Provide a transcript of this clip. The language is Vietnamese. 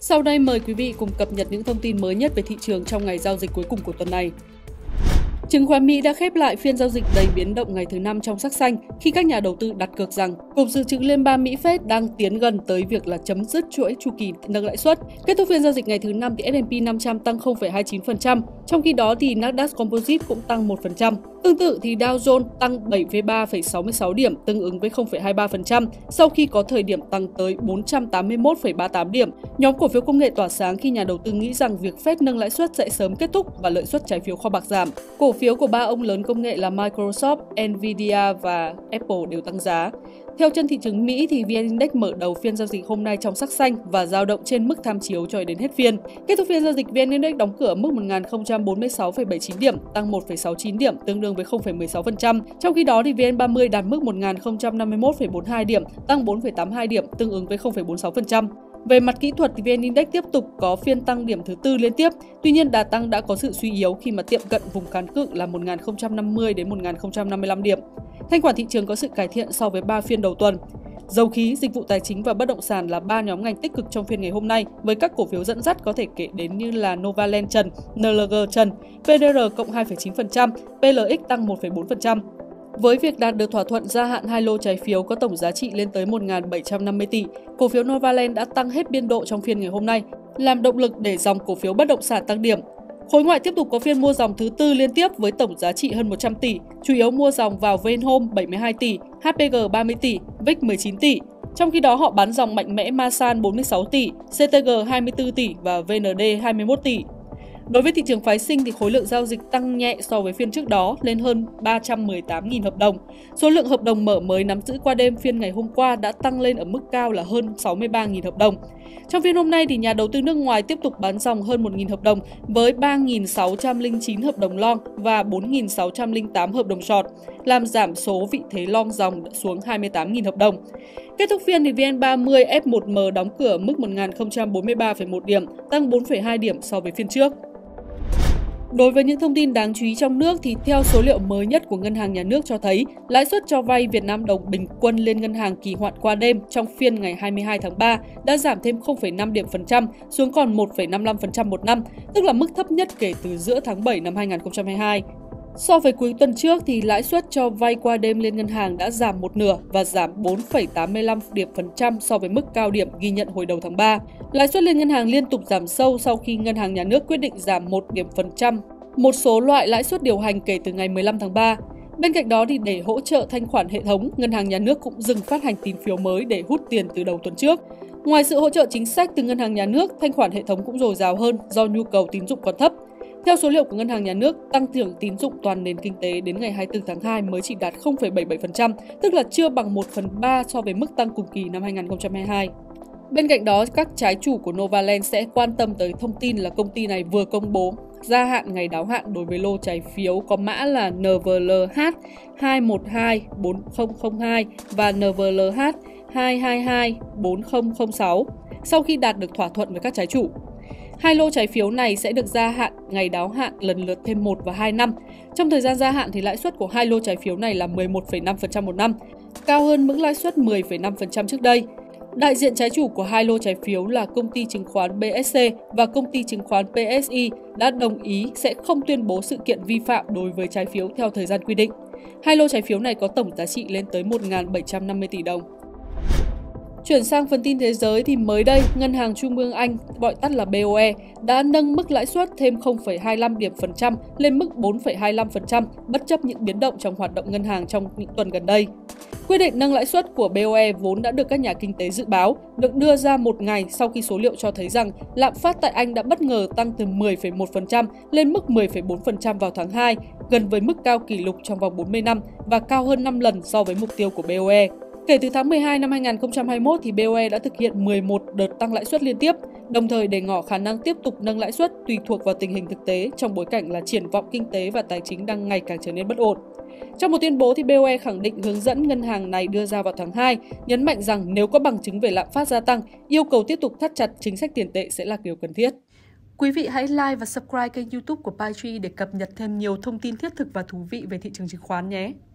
Sau đây mời quý vị cùng cập nhật những thông tin mới nhất về thị trường trong ngày giao dịch cuối cùng của tuần này. Chứng khoán Mỹ đã khép lại phiên giao dịch đầy biến động ngày thứ 5 trong sắc xanh khi các nhà đầu tư đặt cược rằng Cục Dự trữ Liên bang Mỹ Fed đang tiến gần tới việc là chấm dứt chuỗi chu kỳ nâng lãi suất. Kết thúc phiên giao dịch ngày thứ 5 thì S&P 500 tăng 0,29%, trong khi đó thì Nasdaq Composite cũng tăng 1%. Tương tự thì Dow Jones tăng 73,66 điểm, tương ứng với 0,23% sau khi có thời điểm tăng tới 481,38 điểm. Nhóm cổ phiếu công nghệ tỏa sáng khi nhà đầu tư nghĩ rằng việc Fed nâng lãi suất sẽ sớm kết thúc và lợi suất trái phiếu kho bạc giảm. Cổ phiếu của ba ông lớn công nghệ là Microsoft, Nvidia và Apple đều tăng giá. Theo chân thị trường Mỹ thì VN Index mở đầu phiên giao dịch hôm nay trong sắc xanh và dao động trên mức tham chiếu cho đến hết phiên. Kết thúc phiên giao dịch, VN Index đóng cửa ở mức 1046,79 điểm, tăng 1,69 điểm, tương đương với 0,16%. Trong khi đó thì VN30 đạt mức 1051,42 điểm, tăng 4,82 điểm, tương ứng với 0,46%. Về mặt kỹ thuật thì VN Index tiếp tục có phiên tăng điểm thứ tư liên tiếp. Tuy nhiên đà tăng đã có sự suy yếu khi mà tiệm cận vùng kháng cự là 1050 đến 1055 điểm. Thanh khoản thị trường có sự cải thiện so với 3 phiên đầu tuần. Dầu khí, dịch vụ tài chính và bất động sản là 3 nhóm ngành tích cực trong phiên ngày hôm nay, với các cổ phiếu dẫn dắt có thể kể đến như là Novaland trần, NLG trần, PDR cộng 2,9%, PLX tăng 1,4%. Với việc đạt được thỏa thuận gia hạn hai lô trái phiếu có tổng giá trị lên tới 1.750 tỷ, cổ phiếu Novaland đã tăng hết biên độ trong phiên ngày hôm nay, làm động lực để dòng cổ phiếu bất động sản tăng điểm. Khối ngoại tiếp tục có phiên mua dòng thứ tư liên tiếp với tổng giá trị hơn 100 tỷ, chủ yếu mua dòng vào Vinhome 72 tỷ, HPG 30 tỷ, VIX 19 tỷ. Trong khi đó họ bán dòng mạnh mẽ Masan 46 tỷ, CTG 24 tỷ và VND 21 tỷ. Đối với thị trường phái sinh thì khối lượng giao dịch tăng nhẹ so với phiên trước đó lên hơn 318.000 hợp đồng. Số lượng hợp đồng mở mới nắm giữ qua đêm phiên ngày hôm qua đã tăng lên ở mức cao là hơn 63.000 hợp đồng. Trong phiên hôm nay thì nhà đầu tư nước ngoài tiếp tục bán dòng hơn 1.000 hợp đồng với 3.609 hợp đồng long và 4.608 hợp đồng short, làm giảm số vị thế long dòng xuống 28.000 hợp đồng. Kết thúc phiên thì VN30 F1M đóng cửa mức 1043,1 điểm, tăng 4,2 điểm so với phiên trước. Đối với những thông tin đáng chú ý trong nước thì theo số liệu mới nhất của Ngân hàng Nhà nước cho thấy, lãi suất cho vay Việt Nam đồng bình quân lên ngân hàng kỳ hạn qua đêm trong phiên ngày 22 tháng 3 đã giảm thêm 0,5 điểm phần trăm xuống còn 1,55% một năm, tức là mức thấp nhất kể từ giữa tháng 7 năm 2022. So với cuối tuần trước thì lãi suất cho vay qua đêm lên ngân hàng đã giảm một nửa và giảm 4,85 điểm phần trăm so với mức cao điểm ghi nhận hồi đầu tháng 3. Lãi suất lên ngân hàng liên tục giảm sâu sau khi Ngân hàng Nhà nước quyết định giảm 1 điểm phần trăm một số loại lãi suất điều hành kể từ ngày 15 tháng 3. Bên cạnh đó thì để hỗ trợ thanh khoản hệ thống, Ngân hàng Nhà nước cũng dừng phát hành tín phiếu mới để hút tiền từ đầu tuần trước. Ngoài sự hỗ trợ chính sách từ Ngân hàng Nhà nước, thanh khoản hệ thống cũng dồi dào hơn do nhu cầu tín dụng còn thấp. Theo số liệu của Ngân hàng Nhà nước, tăng trưởng tín dụng toàn nền kinh tế đến ngày 24 tháng 2 mới chỉ đạt 0,77%, tức là chưa bằng 1/3 so với mức tăng cùng kỳ năm 2022. Bên cạnh đó, các trái chủ của Novaland sẽ quan tâm tới thông tin là công ty này vừa công bố gia hạn ngày đáo hạn đối với lô trái phiếu có mã là NVLH 2124002 và NVLH 2224006 sau khi đạt được thỏa thuận với các trái chủ. Hai lô trái phiếu này sẽ được gia hạn ngày đáo hạn lần lượt thêm 1 và 2 năm. Trong thời gian gia hạn thì lãi suất của hai lô trái phiếu này là 11,5% một năm, cao hơn mức lãi suất 10,5% trước đây. Đại diện trái chủ của hai lô trái phiếu là công ty chứng khoán BSC và công ty chứng khoán PSI đã đồng ý sẽ không tuyên bố sự kiện vi phạm đối với trái phiếu theo thời gian quy định. Hai lô trái phiếu này có tổng giá trị lên tới 1.750 tỷ đồng. Chuyển sang phần tin thế giới thì mới đây, Ngân hàng Trung ương Anh, gọi tắt là BOE, đã nâng mức lãi suất thêm 0,25 điểm phần trăm lên mức 4,25%, bất chấp những biến động trong hoạt động ngân hàng trong những tuần gần đây. Quyết định nâng lãi suất của BOE vốn đã được các nhà kinh tế dự báo, được đưa ra một ngày sau khi số liệu cho thấy rằng lạm phát tại Anh đã bất ngờ tăng từ 10,1% lên mức 10,4% vào tháng 2, gần với mức cao kỷ lục trong vòng 40 năm và cao hơn 5 lần so với mục tiêu của BOE. Kể từ tháng 12 năm 2021 thì BOE đã thực hiện 11 đợt tăng lãi suất liên tiếp, đồng thời để ngỏ khả năng tiếp tục nâng lãi suất tùy thuộc vào tình hình thực tế trong bối cảnh là triển vọng kinh tế và tài chính đang ngày càng trở nên bất ổn. Trong một tuyên bố thì BOE khẳng định hướng dẫn ngân hàng này đưa ra vào tháng 2, nhấn mạnh rằng nếu có bằng chứng về lạm phát gia tăng, yêu cầu tiếp tục thắt chặt chính sách tiền tệ sẽ là điều cần thiết. Quý vị hãy like và subscribe kênh YouTube của PiTree để cập nhật thêm nhiều thông tin thiết thực và thú vị về thị trường chứng khoán nhé!